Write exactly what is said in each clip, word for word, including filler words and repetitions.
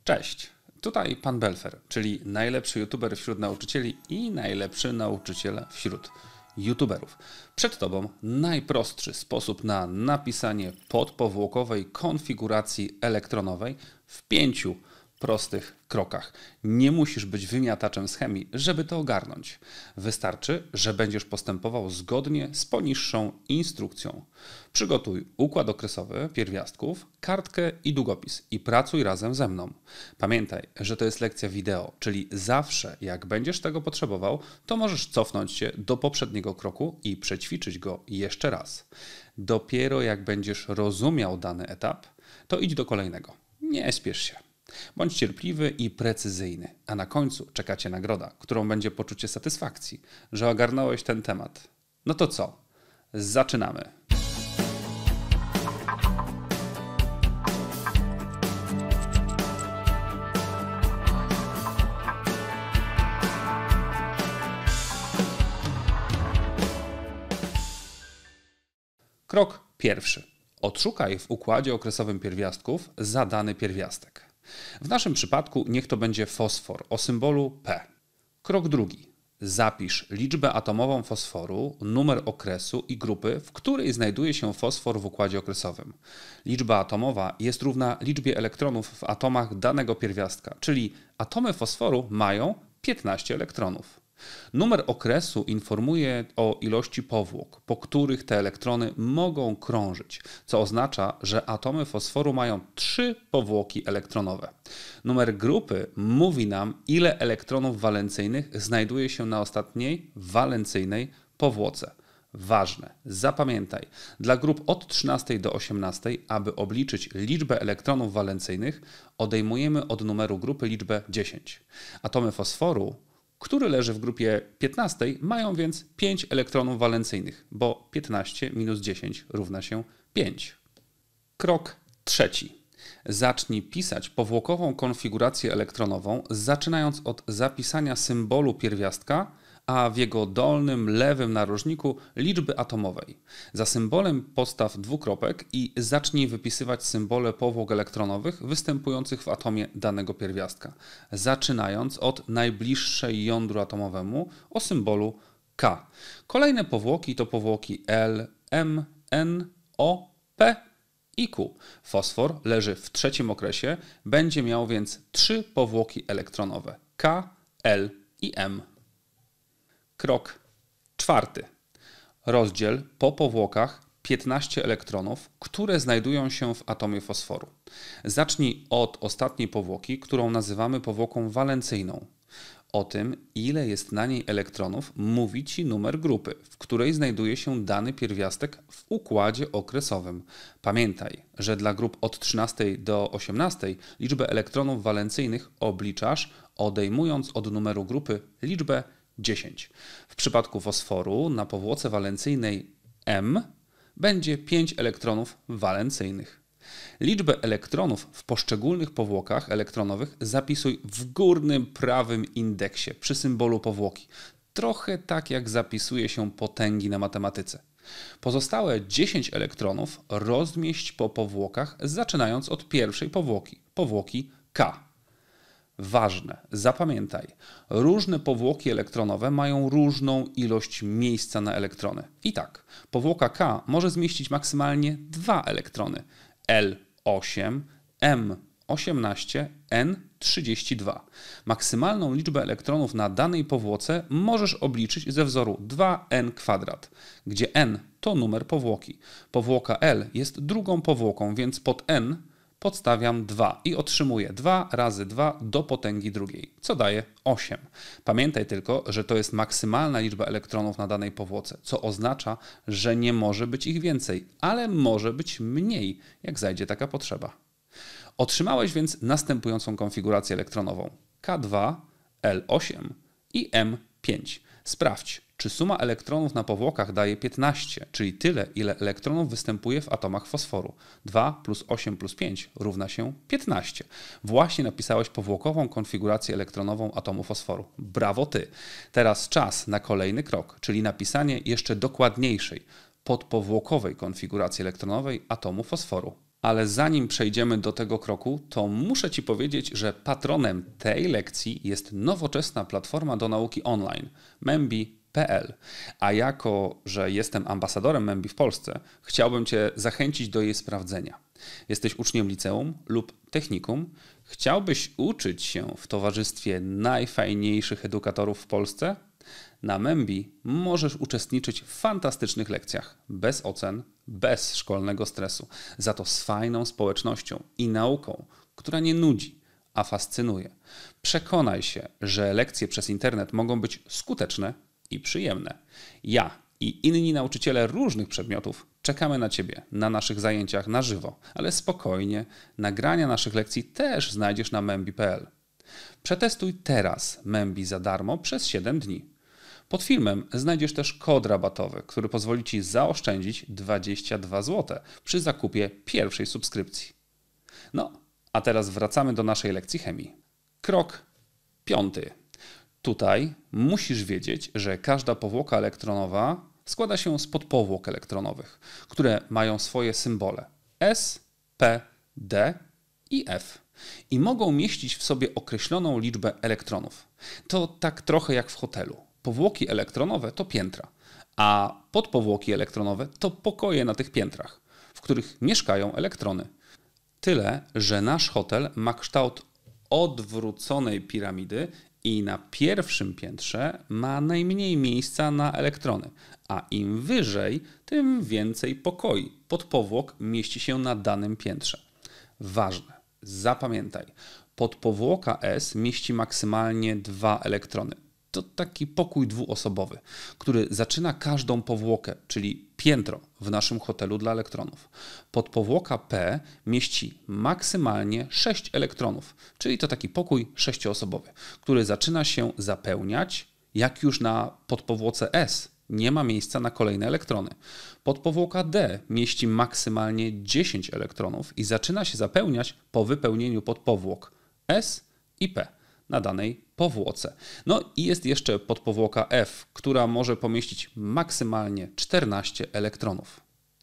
Cześć, tutaj pan Belfer, czyli najlepszy youtuber wśród nauczycieli i najlepszy nauczyciel wśród youtuberów. Przed tobą najprostszy sposób na napisanie podpowłokowej konfiguracji elektronowej w pięciu prostych krokach. Nie musisz być wymiataczem z chemii, żeby to ogarnąć. Wystarczy, że będziesz postępował zgodnie z poniższą instrukcją. Przygotuj układ okresowy pierwiastków, kartkę i długopis i pracuj razem ze mną. Pamiętaj, że to jest lekcja wideo, czyli zawsze jak będziesz tego potrzebował, to możesz cofnąć się do poprzedniego kroku i przećwiczyć go jeszcze raz. Dopiero jak będziesz rozumiał dany etap, to idź do kolejnego. Nie spiesz się. Bądź cierpliwy i precyzyjny, a na końcu czeka cię nagroda, którą będzie poczucie satysfakcji, że ogarnąłeś ten temat. No to co? Zaczynamy! Krok pierwszy. Odszukaj w układzie okresowym pierwiastków zadany pierwiastek. W naszym przypadku niech to będzie fosfor o symbolu P. Krok drugi. Zapisz liczbę atomową fosforu, numer okresu i grupy, w której znajduje się fosfor w układzie okresowym. Liczba atomowa jest równa liczbie elektronów w atomach danego pierwiastka, czyli atomy fosforu mają piętnaście elektronów. Numer okresu informuje o ilości powłok, po których te elektrony mogą krążyć, co oznacza, że atomy fosforu mają trzy powłoki elektronowe. Numer grupy mówi nam, ile elektronów walencyjnych znajduje się na ostatniej walencyjnej powłoce. Ważne, zapamiętaj, dla grup od trzynastej do osiemnastej, aby obliczyć liczbę elektronów walencyjnych, odejmujemy od numeru grupy liczbę dziesięć. Atomy fosforu, który leży w grupie piętnastej, mają więc pięć elektronów walencyjnych, bo piętnaście minus dziesięć równa się pięć. Krok trzeci. Zacznij pisać powłokową konfigurację elektronową, zaczynając od zapisania symbolu pierwiastka, a w jego dolnym lewym narożniku liczby atomowej. Za symbolem postaw dwukropek i zacznij wypisywać symbole powłok elektronowych występujących w atomie danego pierwiastka, zaczynając od najbliższej jądru atomowemu o symbolu K. Kolejne powłoki to powłoki L, M, N, O, P i Q. Fosfor leży w trzecim okresie, będzie miał więc trzy powłoki elektronowe K, L i M. Krok czwarty. Rozdziel po powłokach piętnaście elektronów, które znajdują się w atomie fosforu. Zacznij od ostatniej powłoki, którą nazywamy powłoką walencyjną. O tym, ile jest na niej elektronów, mówi Ci numer grupy, w której znajduje się dany pierwiastek w układzie okresowym. Pamiętaj, że dla grup od trzynastej do osiemnastej liczbę elektronów walencyjnych obliczasz, odejmując od numeru grupy liczbę dziesięć. W przypadku fosforu na powłoce walencyjnej M będzie pięć elektronów walencyjnych. Liczbę elektronów w poszczególnych powłokach elektronowych zapisuj w górnym prawym indeksie przy symbolu powłoki. Trochę tak jak zapisuje się potęgi na matematyce. Pozostałe dziesięć elektronów rozmieść po powłokach, zaczynając od pierwszej powłoki, powłoki K. Ważne, zapamiętaj, różne powłoki elektronowe mają różną ilość miejsca na elektrony. I tak, powłoka K może zmieścić maksymalnie dwa elektrony, L osiem, M osiemnaście, N trzydzieści dwa. Maksymalną liczbę elektronów na danej powłoce możesz obliczyć ze wzoru dwa n kwadrat, gdzie n to numer powłoki. Powłoka L jest drugą powłoką, więc pod n podstawiam dwa i otrzymuję dwa razy dwa do potęgi drugiej, co daje osiem. Pamiętaj tylko, że to jest maksymalna liczba elektronów na danej powłoce, co oznacza, że nie może być ich więcej, ale może być mniej, jak zajdzie taka potrzeba. Otrzymałeś więc następującą konfigurację elektronową K dwa, L osiem i M pięć. Sprawdź, czy suma elektronów na powłokach daje piętnaście, czyli tyle, ile elektronów występuje w atomach fosforu. dwa plus osiem plus pięć równa się piętnaście. Właśnie napisałeś powłokową konfigurację elektronową atomu fosforu. Brawo ty! Teraz czas na kolejny krok, czyli napisanie jeszcze dokładniejszej, podpowłokowej konfiguracji elektronowej atomu fosforu. Ale zanim przejdziemy do tego kroku, to muszę Ci powiedzieć, że patronem tej lekcji jest nowoczesna platforma do nauki online membi kropka p l. A jako, że jestem ambasadorem Membi w Polsce, chciałbym Cię zachęcić do jej sprawdzenia. Jesteś uczniem liceum lub technikum? Chciałbyś uczyć się w towarzystwie najfajniejszych edukatorów w Polsce? Na Membi możesz uczestniczyć w fantastycznych lekcjach, bez ocen, bez szkolnego stresu, za to z fajną społecznością i nauką, która nie nudzi, a fascynuje. Przekonaj się, że lekcje przez internet mogą być skuteczne i przyjemne. Ja i inni nauczyciele różnych przedmiotów czekamy na Ciebie na naszych zajęciach na żywo, ale spokojnie, nagrania naszych lekcji też znajdziesz na membi kropka p l. Przetestuj teraz Membi za darmo przez siedem dni. Pod filmem znajdziesz też kod rabatowy, który pozwoli Ci zaoszczędzić dwadzieścia dwa złote przy zakupie pierwszej subskrypcji. No, a teraz wracamy do naszej lekcji chemii. Krok piąty. Tutaj musisz wiedzieć, że każda powłoka elektronowa składa się z podpowłok elektronowych, które mają swoje symbole S, P, D i F i mogą mieścić w sobie określoną liczbę elektronów. To tak trochę jak w hotelu. Powłoki elektronowe to piętra, a podpowłoki elektronowe to pokoje na tych piętrach, w których mieszkają elektrony. Tyle, że nasz hotel ma kształt odwróconej piramidy i na pierwszym piętrze ma najmniej miejsca na elektrony, a im wyżej, tym więcej pokoi. Podpowłok mieści się na danym piętrze. Ważne, zapamiętaj, podpowłoka S mieści maksymalnie dwa elektrony. To taki pokój dwuosobowy, który zaczyna każdą powłokę, czyli piętro w naszym hotelu dla elektronów. Podpowłoka P mieści maksymalnie sześć elektronów, czyli to taki pokój sześcioosobowy, który zaczyna się zapełniać, jak już na podpowłoce S nie ma miejsca na kolejne elektrony. Podpowłoka D mieści maksymalnie dziesięć elektronów i zaczyna się zapełniać po wypełnieniu podpowłok S i P na danej powłoce. No i jest jeszcze podpowłoka F, która może pomieścić maksymalnie czternaście elektronów.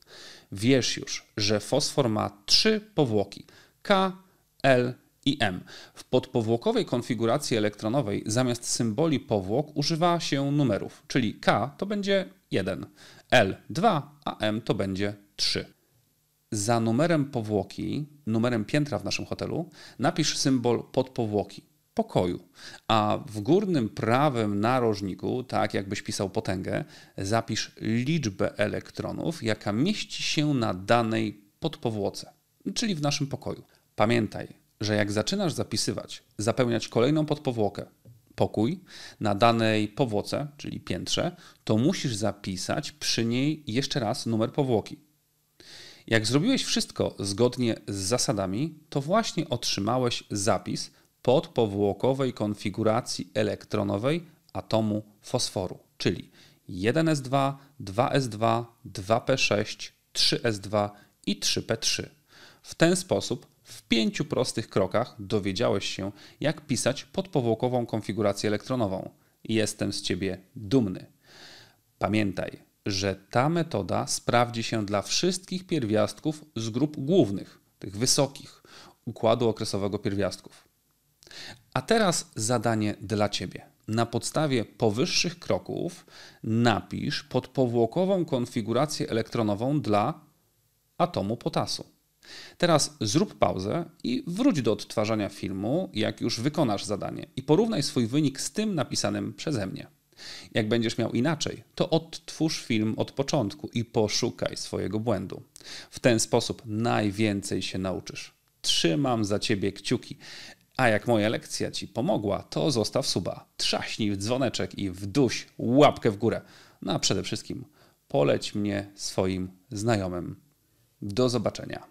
Wiesz już, że fosfor ma trzy powłoki K, L i M. W podpowłokowej konfiguracji elektronowej zamiast symboli powłok używa się numerów, czyli K to będzie jeden, L dwa, a M to będzie trzy. Za numerem powłoki, numerem piętra w naszym hotelu, napisz symbol podpowłoki, pokoju, a w górnym prawym narożniku, tak jakbyś pisał potęgę, zapisz liczbę elektronów, jaka mieści się na danej podpowłoce, czyli w naszym pokoju. Pamiętaj, że jak zaczynasz zapisywać, zapełniać kolejną podpowłokę, pokój, na danej powłoce, czyli piętrze, to musisz zapisać przy niej jeszcze raz numer powłoki. Jak zrobiłeś wszystko zgodnie z zasadami, to właśnie otrzymałeś zapis podpowłokowej konfiguracji elektronowej atomu fosforu, czyli jeden S dwa, dwa S dwa, dwa P sześć, trzy S dwa i trzy P trzy. W ten sposób w pięciu prostych krokach dowiedziałeś się, jak pisać podpowłokową konfigurację elektronową. Jestem z Ciebie dumny. Pamiętaj, że ta metoda sprawdzi się dla wszystkich pierwiastków z grup głównych, tych wysokich, układu okresowego pierwiastków. A teraz zadanie dla Ciebie. Na podstawie powyższych kroków napisz podpowłokową konfigurację elektronową dla atomu potasu. Teraz zrób pauzę i wróć do odtwarzania filmu, jak już wykonasz zadanie i porównaj swój wynik z tym napisanym przeze mnie. Jak będziesz miał inaczej, to odtwórz film od początku i poszukaj swojego błędu. W ten sposób najwięcej się nauczysz. Trzymam za Ciebie kciuki. A jak moja lekcja Ci pomogła, to zostaw suba, trzaśnij w dzwoneczek i wduś łapkę w górę. No a przede wszystkim poleć mnie swoim znajomym. Do zobaczenia.